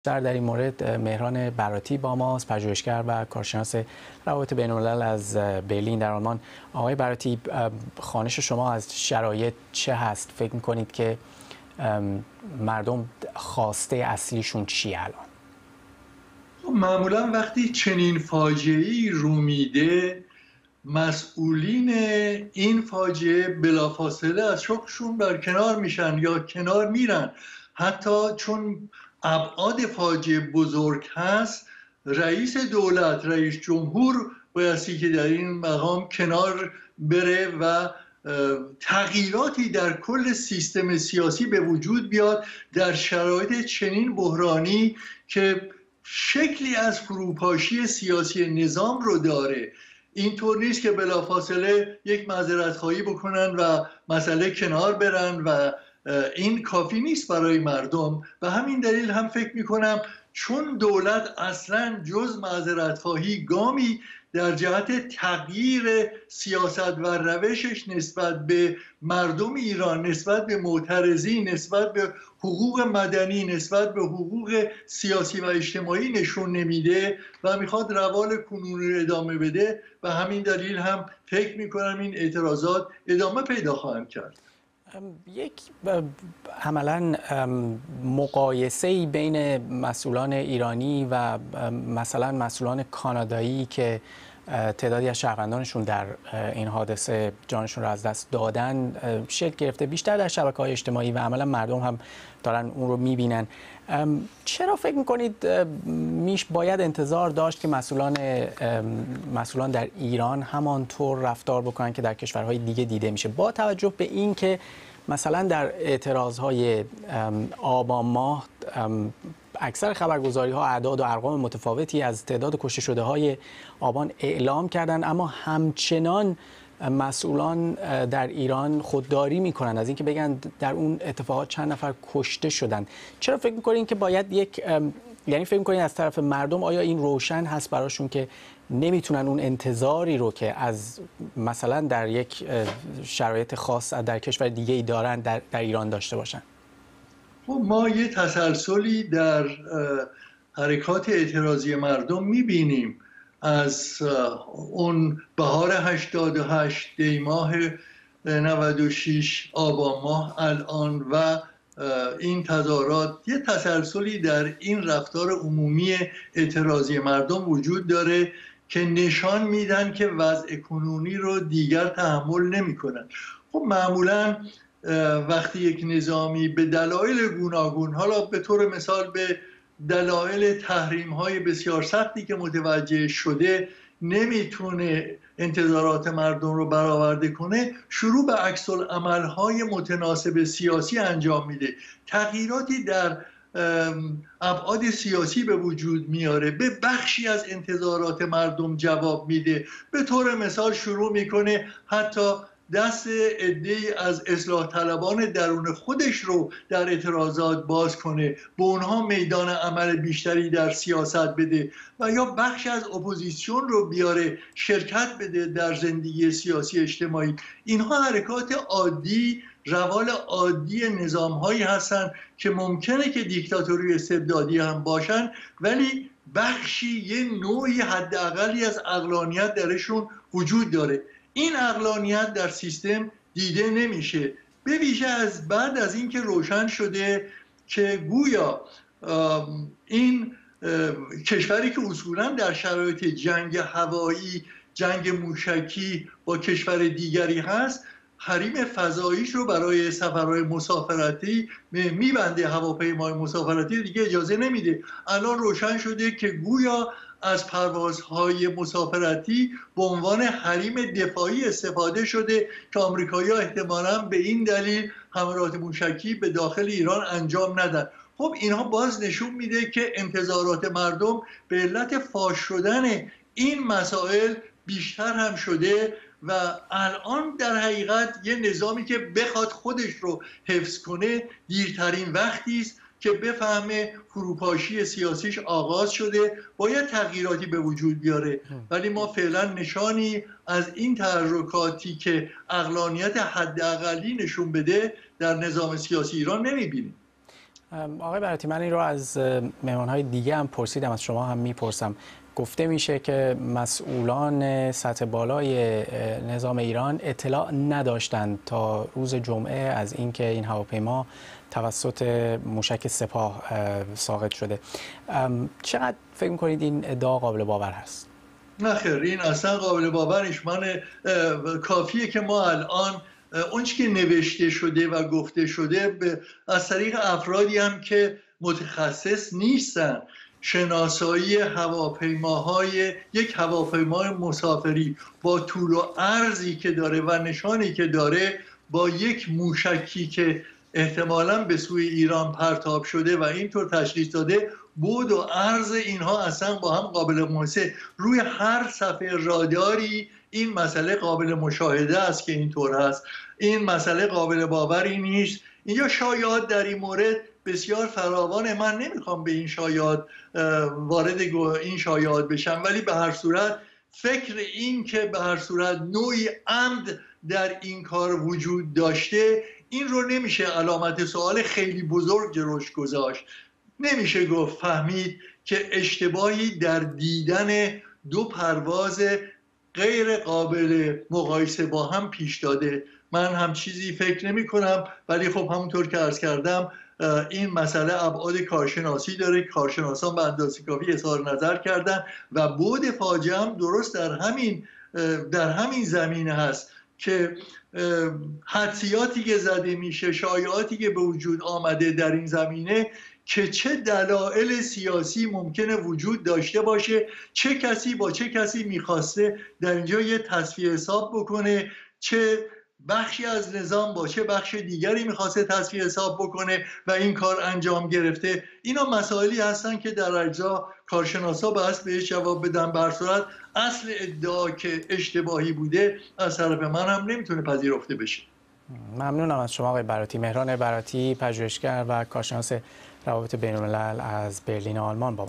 در این مورد مهران براتی با ماست، پژوهشگر و کارشناس روابط بین‌الملل از برلین در آلمان. آقای براتی، خوانش شما از شرایط چه هست؟ فکر می‌کنید که مردم خواسته اصلیشون چیه الان؟ معمولا وقتی چنین فاجعه‌ای رو میده، مسئولین این فاجعه بلافاصله از شغلشون برکنار میشن یا کنار میرن. حتی چون ابعاد فاجعه بزرگ هست، رئیس دولت، رئیس جمهور بایستی که در این مقام کنار بره و تغییراتی در کل سیستم سیاسی به وجود بیاد در شرایط چنین بحرانی که شکلی از فروپاشی سیاسی نظام رو داره. اینطور نیست که بلافاصله یک معذرت خواهی بکنن و مسئله کنار برن و این کافی نیست برای مردم. و همین دلیل هم فکر میکنم چون دولت اصلا جز معذرت خواهی گامی در جهت تغییر سیاست و روشش نسبت به مردم ایران، نسبت به معترضین، نسبت به حقوق مدنی، نسبت به حقوق سیاسی و اجتماعی نشون نمیده و میخواد روال کنونی رو ادامه بده، و همین دلیل هم فکر میکنم این اعتراضات ادامه پیدا خواهند کرد. یک عملاً مقایسه‌ای بین مسئولان ایرانی و مثلا مسئولان کانادایی که تعدادی از شهروندانشون در این حادثه جانشون رو از دست دادن شکل گرفته، بیشتر در شبکه‌های اجتماعی و عملاً مردم هم دارن اون رو می‌بینن. چرا فکر می‌کنید باید انتظار داشت که مسئولان در ایران همانطور رفتار بکنن که در کشورهای دیگه دیده میشه، با توجه به این که مثلا در اعتراضهای آبان ماه اکثر خبرگزاری‌ها اعداد و ارقام متفاوتی از تعداد کشته شده های آبان اعلام کردن، اما همچنان مسئولان در ایران خودداری میکنن از اینکه بگن در اون اتفاقات چند نفر کشته شدن. چرا فکر میکنین که باید یعنی فکر میکنین از طرف مردم آیا این روشن هست براشون که نمیتونن اون انتظاری رو که از مثلا در یک شرایط خاص در کشور دیگه ای دارن در ایران داشته باشن؟ ما یه تسلسلی در حرکات اعتراضی مردم میبینیم از اون بهار 88، دیماه 96، آبان ماه الان و این تظاهرات. یه تسلسلی در این رفتار عمومی اعتراضی مردم وجود داره که نشان میدن که وضع کنونی رو دیگر تحمل نمیکنن. خب معمولاً وقتی یک نظامی به دلایل گوناگون، حالا به طور مثال به دلایل تحریم‌های بسیار سختی که متوجه شده، نمیتونه انتظارات مردم رو برآورده کنه، شروع به عکس‌العمل‌های متناسب سیاسی انجام میده، تغییراتی در ابعاد سیاسی به وجود میاره، به بخشی از انتظارات مردم جواب میده. به طور مثال شروع میکنه حتی دست عده‌ای از اصلاح طلبان درون خودش رو در اعتراضات باز کنه، به اونها میدان عمل بیشتری در سیاست بده و یا بخش از اپوزیسیون رو بیاره شرکت بده در زندگی سیاسی اجتماعی. اینها حرکات عادی، روال عادی نظام‌هایی هستن که ممکنه که دیکتاتوری استبدادی هم باشن، ولی بخشی یه نوعی حداقلی از عقلانیت درشون وجود داره. این عقلانیت در سیستم دیده نمیشه، به ویژه از بعد از اینکه روشن شده که گویا این کشوری که اصولا در شرایط جنگ هوایی، جنگ موشکی با کشور دیگری هست، حریم فضاییش رو برای سفرهای مسافرتی میبنده، هواپیمای مسافرتی دیگه اجازه نمیده. الان روشن شده که گویا از پروازهای مسافرتی به عنوان حریم دفاعی استفاده شده که آمریکایی‌ها احتمالاً به این دلیل حملات موشکی به داخل ایران انجام ندن. خب اینها باز نشون میده که انتظارات مردم به علت فاش شدن این مسائل بیشتر هم شده و الان در حقیقت یه نظامی که بخواد خودش رو حفظ کنه دیرترین وقتی است که بفهمه فروپاشی سیاسیش آغاز شده، باید تغییراتی به وجود بیاره. ولی ما فعلا نشانی از این تحرکاتی که عقلانیت حداقلی نشون بده در نظام سیاسی ایران نمیبینیم. آقای براتی، من این رو از مهمانهای دیگه هم پرسیدم، از شما هم میپرسم. گفته میشه که مسئولان سطح بالای نظام ایران اطلاع نداشتند تا روز جمعه از اینکه این هواپیما توسط موشک سپاه ساقط شده. چقدر فکر می‌کنید این ادعا قابل باور هست؟ نه خیر، این اصلا قابل باور نیست. کافیه که ما الان اون چی که نوشته شده و گفته شده از طریق افرادی هم که متخصص نیستن، شناسایی هواپیماهای یک هواپیمای مسافری با طول و عرضی که داره و نشانی که داره با یک موشکی که احتمالاً به سوی ایران پرتاب شده و اینطور تشخیص داده، بود و عرض اینها اصلا با هم قابل مقایسه. روی هر صفحه راداری این مسئله قابل مشاهده است که اینطور است. این مسئله قابل باوری نیست. اینجا شایعات در این مورد بسیار فراوانه. من نمیخوام به این شایعات وارد این شایعات بشم، ولی به هر صورت فکر این که به هر صورت نوعی عمد در این کار وجود داشته، این رو نمیشه علامت سوال خیلی بزرگ جلوش گذاشت. نمیشه گفت فهمید که اشتباهی در دیدن دو پرواز غیر قابل مقایسه با هم پیش داده. من هم چیزی فکر نمی کنم، ولی خب همونطور که عرض کردم این مسئله ابعاد کارشناسی داره. کارشناسان به اندازه کافی اظهار نظر کردن و بعد فاجعه هم درست در همین زمینه هست که حدسیاتی که زده میشه، شایعاتی که به وجود آمده در این زمینه که چه دلایل سیاسی ممکنه وجود داشته باشه، چه کسی با چه کسی میخواسته در اینجا یه تصفیه حساب بکنه، چه بخشی از نظام با چه بخش دیگری میخواسته تصفیه حساب بکنه و این کار انجام گرفته. اینا مسائلی هستن که در اجزا کارشناسا باید بهش جواب بدن. به هر صورت اصل ادعا که اشتباهی بوده از طرف من هم نمیتونه پذیرفته بشه. ممنونم از شما آقای براتی. مهران براتی، پژوهشگر و کارشناس روابط بین‌الملل از برلین آلمان.